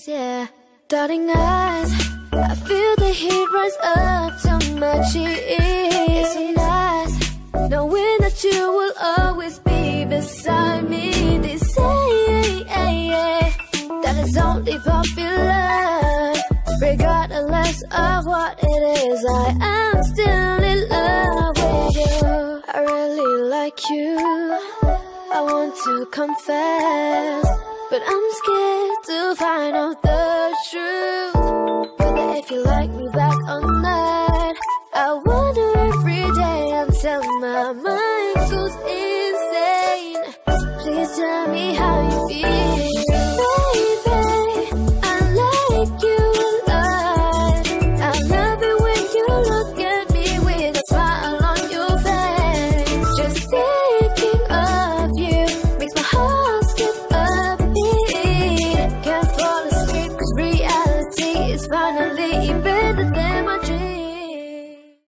days, yeah. Darting eyes, I feel the heat rise up to my cheek. It's so nice, knowing that you will always be beside me. They say that it's only popular, regardless of what it is. I am still in love with you. I really like you, I want to confess, but I'm scared to find out the truth. Whether if you like me back or not, I wonder every day until my mind goes insane. Please tell me how you feel. Baby, I like you a lot. I love it when you look at me with a smile on your face. Just thinking of you makes my heart skip a beat. Can't fall asleep 'cause reality is finally back.